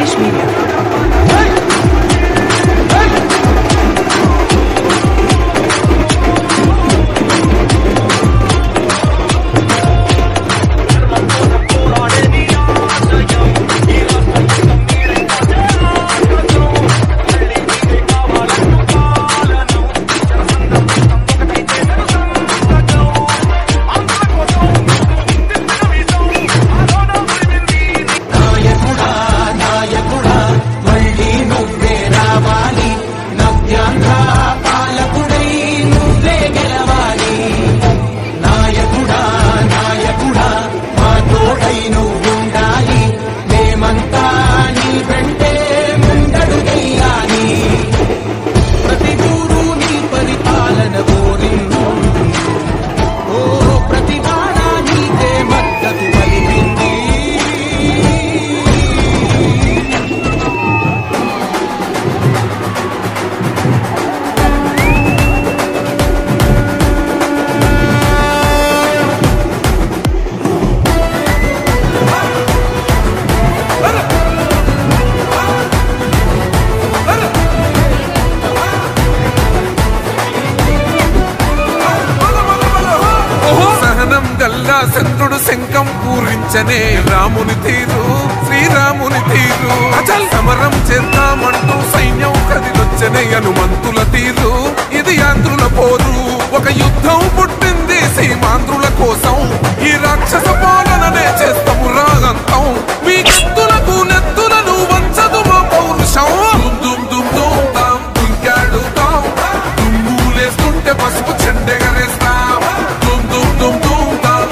Fresh Media. చంద్రుడు శంఖం పూరించనే రాముని తీరు శ్రీరాముని తీరు అచల్ సమరం చేద్దామంటూ సైన్యం కదిలొచ్చనే హనుమంతుల తీరు ఇది ఆంధ్రుల పోరు ఒక యుద్ధం పుట్టింది సీమాంధ్రుల కోసం ఈ రాక్షస పాలననే చేస్తాము రాగంతం మీ కత్తులకు నెత్తులను వంచదు మా పౌరుషం దుమ్ దుమ్ దుమ్ తాం దుంకాడుతాం దుమ్ములేస్తుంటే పసుపు చెండెగరేస్తాం దుమ్ దుమ్ దుమ్ దుమ్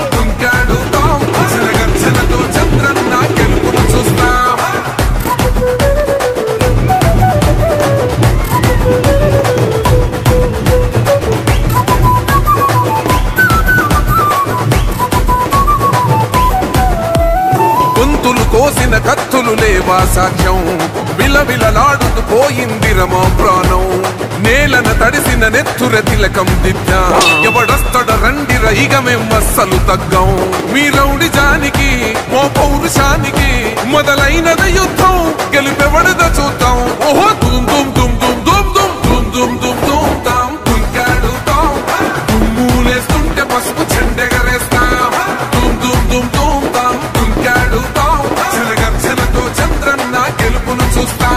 కోసిన కత్తులు లేవా సాక్ష్యం విలవిలలాడుతూ పోయింది రమా ప్రాణం నేలన తడిసిన నెత్తుర తిలకం దిద్దా ఎవడొస్తడ రండి రైగమేం అస్సలు తగ్గం మీ రౌడి జానికి మో పౌరుషానికి మొదలైనద యుద్ధం గెలుపెవడద చూద్దాం ఓహో దుమ్ దుమ్ దుమ్ దుమ్ దుమ్ దుమ్ దుమ్ దుమ్ దుమ్ దుమ్ తాం దుంకాడుతాం దుమ్ములేస్తుంటే పసుపు చెండెగరేస్తాం దుమ్ దుమ్ దుమ్ దుమ్ తాం దుంకాడుతాం చంద్రన్న గెలుపును చూస్తా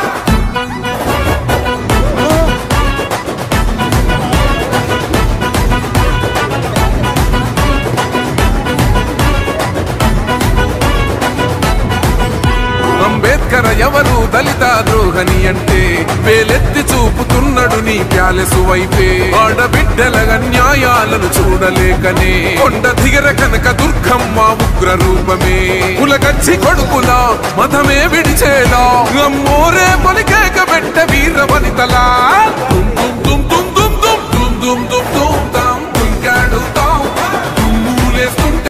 అంబేద్కర్ ఎవరు దళిత ద్రోహని అంటే వేలెత్తి చూపుతున్నాడు నీ ప్యాలెసు వైపే ఆడబిడ్డల న్యాయాలను చూడలేకనే కొండ దిగర కనక దుర్గమ్మ ఉగ్ర రూపమే కులగచ్చి కొడుకులా మతమే విడిచేలా అమ్మోరే పలికేక పెట్ట వీర వనితలా